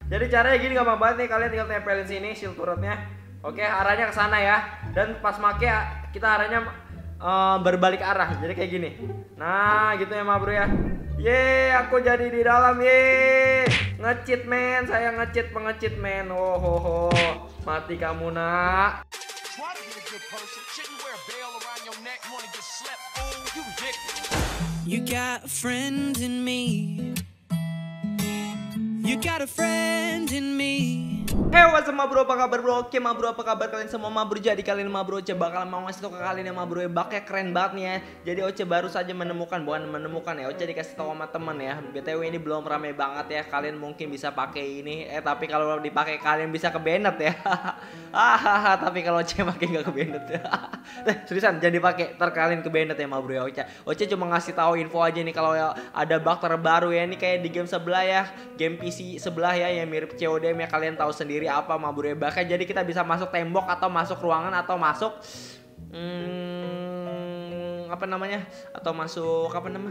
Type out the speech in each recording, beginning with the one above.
Jadi caranya gini, gampang banget nih, kalian tinggal tempelin sini shield turretnya. Oke, arahnya ke sana ya. Dan pas make kita arahnya berbalik arah. Jadi kayak gini. Nah, gitu ya ma bro ya. Ye, aku jadi di dalam ye. Nge-cheat men, saya nge-cheat pengecheat men. Oh ho ho. Mati kamu nak. You got a friend in me. You got a friend in me. Hey, what's up ma bro, apa kabar bro? Oke ma bro, apa kabar kalian semua ma bro? Jadi kalian ma bro, Oce bakal mau ngasih tau ke kalian ya ma bro, baknya keren banget nih ya. Jadi Oce baru saja menemukan, bukan menemukan ya, Oce dikasih tahu sama temen ya. BTW ini belum ramai banget ya, kalian mungkin bisa pakai ini. Tapi kalau dipakai kalian bisa kebenet ya. Tapi kalau Oce pakai nggak kebenet ya. Seriusan jangan dipakai, ntar kalian kebenet ya ma bro ya Oce. Oce cuma ngasih tahu info aja nih kalau ya ada bug terbaru ya, ini kayak di game sebelah ya, game PC sebelah ya yang mirip CODM ya, kalian tahu sendiri apa ma bro ya. Bahkan jadi kita bisa masuk tembok atau masuk ruangan atau masuk apa namanya, atau masuk apa nama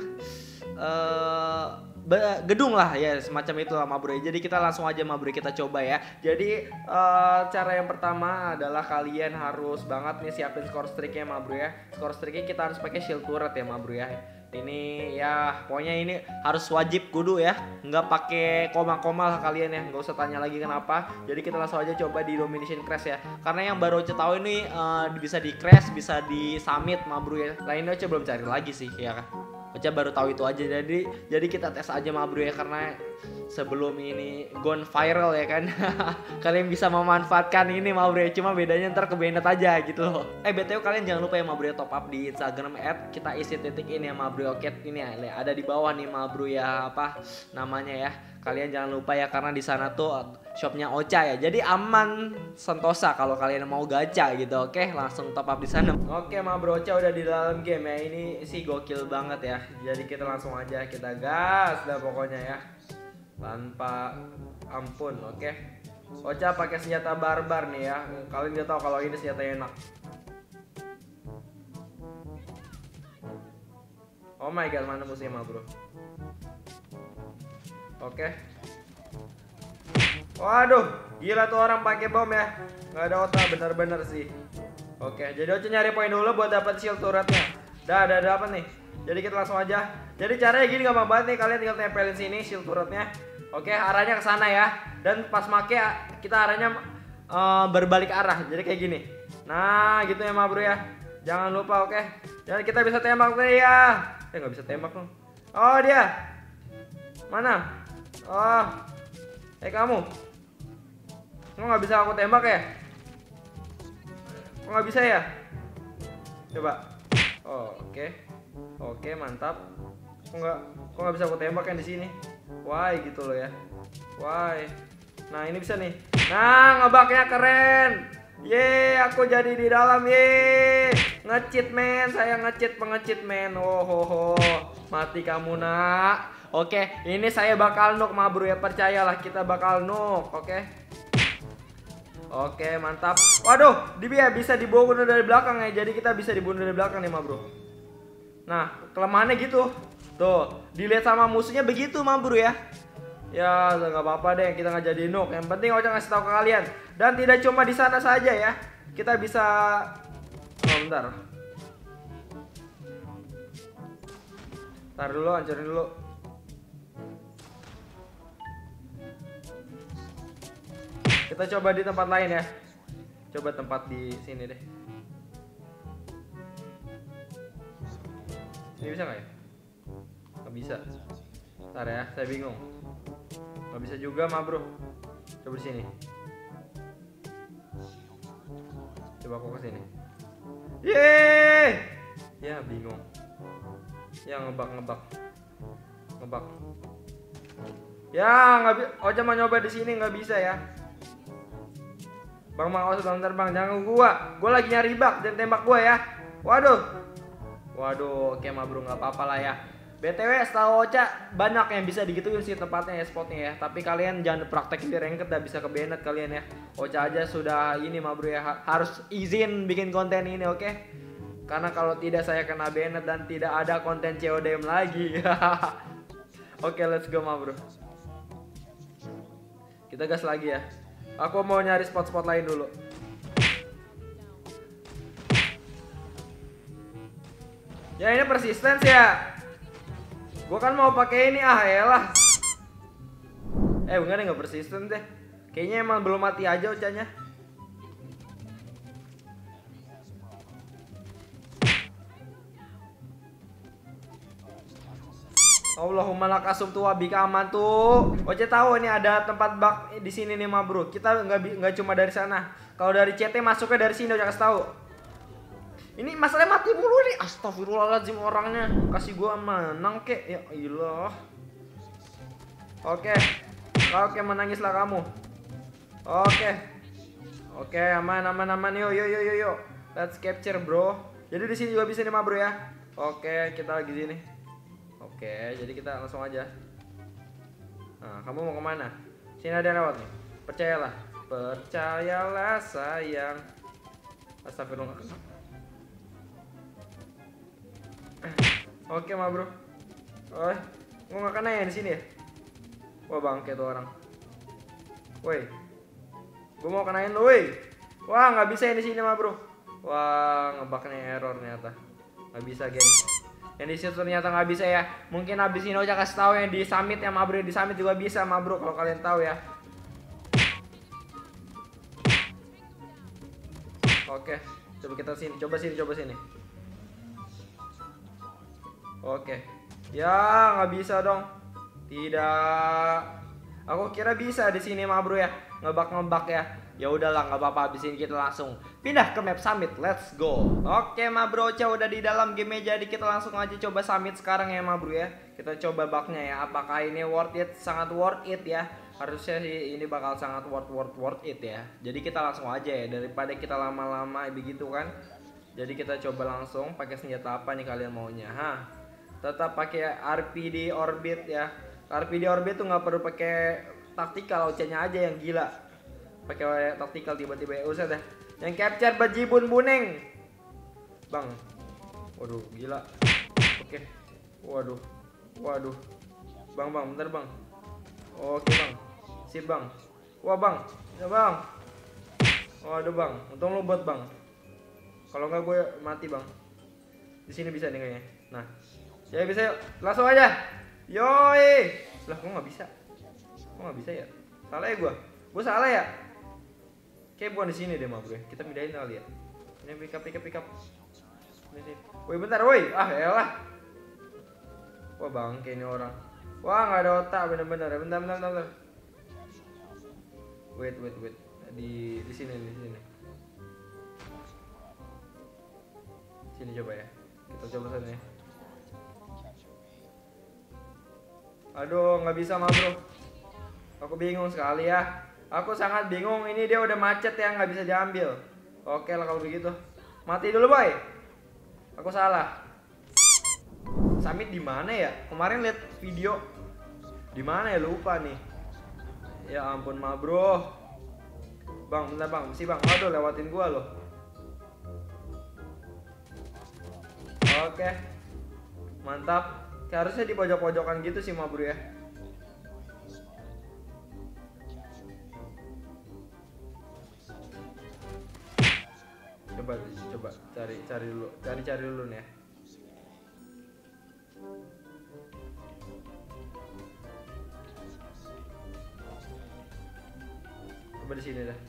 gedung lah ya, semacam itu lah ma bro. Jadi kita langsung aja ma bro kita coba ya. Jadi cara yang pertama adalah kalian harus banget nih siapin score streaknya ma bro ya. Score streaknya kita harus pakai shield turret ya ma bro ya. Ini ya pokoknya ini harus wajib kudu ya, nggak pakai koma-koma lah kalian ya, nggak usah tanya lagi kenapa. Jadi kita langsung aja coba di domination crash ya, karena yang baru Oce tahu ini bisa di crash, bisa di summit ma bro ya. Lainnya Oce belum cari lagi sih ya kan, Oce baru tahu itu aja. Jadi kita tes aja ma bro ya, karena sebelum ini gone viral ya kan. Kalian bisa memanfaatkan ini ma bro ya, cuma bedanya ntar kebenet aja gitu loh. BTW kalian jangan lupa ya ma bro ya, top up di Instagram @kita isi titik ini ya ma bro. Oke, ini ya ada di bawah nih ma bro ya, apa namanya ya. Kalian jangan lupa ya, karena di sana tuh shopnya Ocha ya. Jadi aman sentosa kalau kalian mau gacha gitu. Oke, langsung top up di sana. Oke, ma bro, Ocha udah di dalam game ya. Ini sih gokil banget ya. Jadi kita langsung aja kita gas dah pokoknya ya. Tanpa ampun, oke. Ocha pakai senjata barbar nih ya. Kalian udah tahu kalau ini senjata enak. Oh my god, mana musuhnya ma bro? Oke. Waduh, gila tuh orang pakai bom ya. Nggak ada otak bener-bener sih. Oke, jadi Oce nyari poin dulu buat dapat shield turretnya. Ada apa nih? Jadi kita langsung aja. Jadi caranya gini, gampang banget nih, kalian tinggal tempelin sini shield turretnya. Oke, arahnya ke sana ya. Dan pas make kita arahnya berbalik arah. Jadi kayak gini. Nah, gitu ya ma bro ya. Jangan lupa, oke. Dan kita bisa tembak nih ya. Nggak bisa tembak dong. Oh, dia. Mana? Oh. Kamu. Kok nggak bisa aku tembak ya? Kok nggak bisa ya? Coba. Oh, oke. Oke, mantap. Kok nggak bisa aku tembak yang di sini? Why gitu loh ya. Why? Nah, ini bisa nih. Nah, ngebaknya keren. Ye, aku jadi di dalam ye. Nge-cheat men, saya nge-cheat pengecheat men. Oh ho ho. Mati kamu nak. Oke, ini saya bakal nuk ma bro ya, percayalah kita bakal nuk, oke. Oke, mantap. Waduh, dia bisa dibunuh dari belakang ya. Jadi kita bisa dibunuh dari belakang nih ma bro. Nah, kelemahannya gitu. Tuh, dilihat sama musuhnya begitu ma bro ya. Ya, nggak apa-apa deh, kita nggak jadi nuk. Yang penting Ocha ngasih tahu ke kalian. Dan tidak cuma di sana saja ya. Kita bisa bentar. Ntar dulu, hancurin dulu. Kita coba di tempat lain ya. Coba tempat di sini deh. Ini bisa nggak ya? Nggak bisa. Ntar ya, saya bingung. Nggak bisa juga ma bro. Coba di sini. Coba aku ke sini. Yeay! Ya bingung. Ya ngebak. Ya nggak bisa. Ocha mau nyoba di sini nggak bisa ya. Bang, awas bentar bang, jangan gua lagi nyari bug dan tembak gua ya. Waduh, oke ma bro, nggak apa-apa lah ya. BTW setahu Ocha banyak yang bisa digituin sih tempatnya ya, spotnya ya. Tapi kalian jangan praktekin di ranked, dah bisa kebenet kalian ya. Ocha aja sudah ini ma bro ya, harus izin bikin konten ini, oke? Karena kalau tidak saya kena banned dan tidak ada konten CODM lagi. Oke, let's go ma bro. Kita gas lagi ya. Aku mau nyari spot-spot lain dulu. Ya ini persistence ya. Gua kan mau pakai ini elah. Enggak deh, nggak persisten deh. Kayaknya emang belum mati aja Ocanya. Allahumma lakasum tuh wabika aman tuh. Oce tahu ini ada tempat bug di sini nih mah bro. Kita nggak cuma dari sana. Kalau dari CT masuknya dari sini, Oce kasih tahu. Ini masalahnya mati mulu nih. Astagfirullahaladzim orangnya. Kasih gua menang kek. Ya ilah. Oke. Oke, menangislah kamu. Oke, aman. Yuk. Let's capture, bro. Jadi di sini juga bisa nih, mah bro ya. Oke, kita lagi sini. Oke, jadi kita langsung aja. Nah, kamu mau kemana? Sini ada yang lewat nih. Percayalah sayang. Astagfirullah. Oke, mah bro. Gua nggak kena ya di sini ya? Wah bangke tuh orang. Woi, gua mau kenain lo, woi. Wah nggak bisa ya di sini mah bro. Wah ngebugnya error ternyata. Nggak bisa geng. Yang di situ ternyata nggak bisa ya. Mungkin abis ini Ocha kasih tahu yang di summit ya mah bro. Di summit juga bisa mah bro kalau kalian tahu ya. Oke, coba kita sini, coba sini. Oke, ya nggak bisa dong. Tidak. Aku kira bisa di sini mah bro ya. Ngebug ya. Ya udahlah nggak apa-apa, abis ini kita langsung pindah ke map summit. Let's go. Oke mah bro, Ocha udah di dalam game jadi kita langsung aja coba summit sekarang ya mah bro ya. Kita coba bugnya ya. Apakah ini worth it? Sangat worth it ya. Harusnya sih ini bakal sangat worth it ya. Jadi kita langsung aja ya, daripada kita lama-lama begitu kan. Jadi kita coba langsung pakai senjata apa nih kalian maunya? Tetap pakai RPD orbit ya. RPD orbit tuh nggak perlu pakai taktikal, Ocha-nya aja yang gila. Pakai taktikal tiba-tiba usah dah. Yang capture bejibun buning. Bang. Waduh, gila. Oke. Waduh. Bang, bentar bang. Oke bang. Sip bang. Wah bang. Ya bang. Waduh bang. Untung lu bot bang. Kalau nggak gue mati bang. Di sini bisa nih kayaknya. Nah. Ya bisa yuk. Langsung aja. Yoi. Lah kok nggak bisa? Kok nggak bisa ya? Salah ya gue? Gue salah ya? Kayak bukan di sini deh mah bro. Kita pindahin kali ya. Ini pick up. Woi bentar woi. Elah. Wah bangke ini orang. Wah nggak ada otak bener-bener. Bentar. Wait. Di sini. Sini coba ya. Kita coba sana ya. Aduh nggak bisa mah bro. Aku bingung sekali ya. Aku sangat bingung, ini dia udah macet ya, nggak bisa diambil. Oke lah kalau begitu. Mati dulu boy. Aku salah. Summit di mana ya? Kemarin lihat video. Di mana ya, lupa nih. Ya ampun mah bro. Bang, bentar bang, mesti bang. Waduh lewatin gua loh. Oke. Mantap. Harusnya di pojok-pojokan gitu sih mah bro ya. Coba cari dulu nih ya. Coba di sini dah.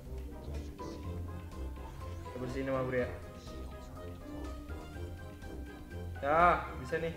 Coba di sini mah bro ya. Ya, bisa nih.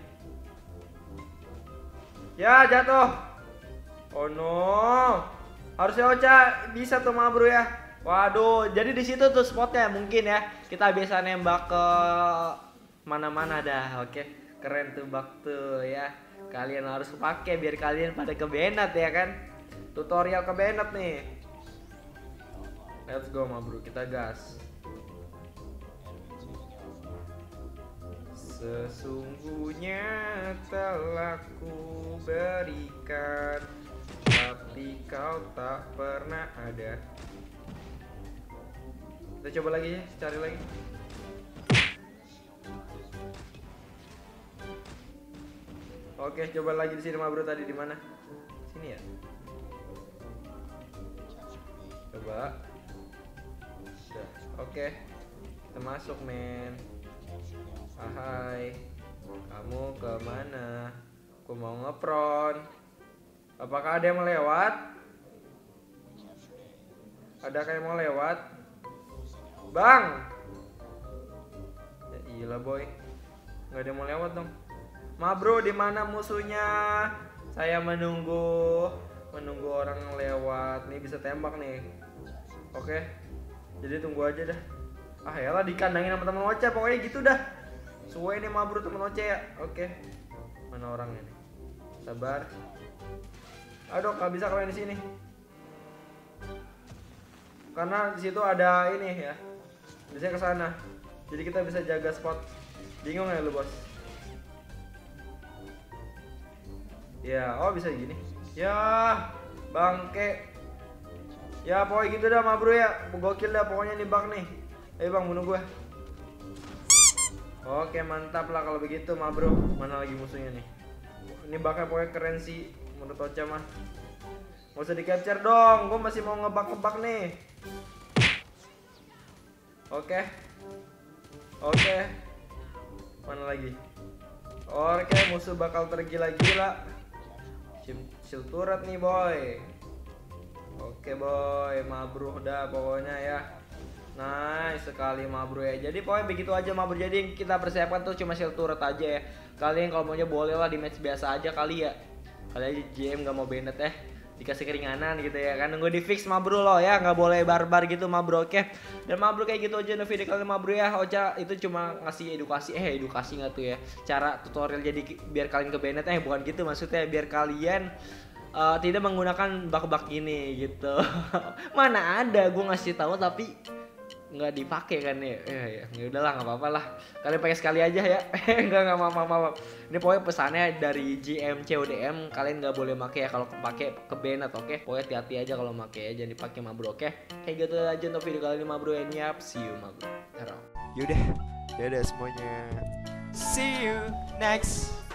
Ya, jatuh. Oh no. Harusnya Ocha bisa tuh mah bro ya. Waduh, jadi di situ tuh spotnya mungkin ya. Kita bisa nembak ke mana-mana dah. Oke, keren tuh bug tuh ya. Kalian harus pakai biar kalian pada kebenat ya kan. Tutorial kebenat nih. Let's go mah bro, kita gas. Sesungguhnya telah ku berikan, tapi kau tak pernah ada. Kita coba lagi ya, cari lagi. Oke, coba lagi di sini mah bro, tadi di mana? Sini ya. coba. Udah, oke. Kita masuk, men. Hai, kamu kemana? Aku mau ngepron. Apakah ada yang mau lewat? Ada kayak mau lewat? Bang! Ya iyalah boy, nggak ada yang mau lewat dong. Ma bro, di mana musuhnya? Saya menunggu orang yang lewat. Nih bisa tembak nih. Oke, jadi tunggu aja dah. Ah yalah, dikandangin sama temen Ocha, pokoknya gitu dah. Suwe nih Ma bro, temen Ocha ya. Oke, mana orangnya nih? Sabar. Aduh, nggak bisa kalian di sini. Karena di situ ada ini ya. Bisa ke sana. Jadi kita bisa jaga spot. Bingung ya lu, Bos? Ya, oh bisa gini. Ya, bangke. Ya, pokoknya gitu dah, Ma bro ya. Gokil dah pokoknya nih bug nih. Ayo Bang, bunuh gua. Oke, mantap lah kalau begitu, Ma bro. Mana lagi musuhnya nih? Ini bugnya pokoknya keren sih menurut Ocha mah. Gak usah di capture dong, gue masih mau ngebug-ngebug nih. Oke. Mana lagi? Oke, musuh bakal tergila-gila. Shield turret nih boy. Oke boy, mabruh dah pokoknya ya. Nice sekali mabruh ya. Jadi pokoknya begitu aja mabruh. Jadi kita persiapkan tuh cuma shield turret aja ya. Kalian kalau maunya boleh lah di match biasa aja kali ya. Kali aja GM gak mau banned ya. Dikasih keringanan gitu ya kan, nunggu di fix mabro loh ya, nggak boleh barbar gitu mabro. Oke, dan mabro kayak gitu aja video kali mabro ya. Ocha itu cuma ngasih edukasi nggak tuh ya, cara tutorial jadi biar kalian ke banned bukan gitu maksudnya, biar kalian tidak menggunakan bug-bug ini gitu. Mana ada gue ngasih tahu tapi nggak dipakai kan ya. Ya udahlah, nggak apa-apa lah, kalian pakai sekali aja ya. Nggak maaf. Ini pokoknya pesannya dari GM CODM, kalian nggak boleh pakai ya, kalau pakai ke ban atau oke. Pokoknya hati-hati aja kalau pakai ya, jangan dipakai mabro. Oke, kayak gitu aja untuk video kali ini mabro ya. Nyap, see you mabro. Yaudah semuanya. See you next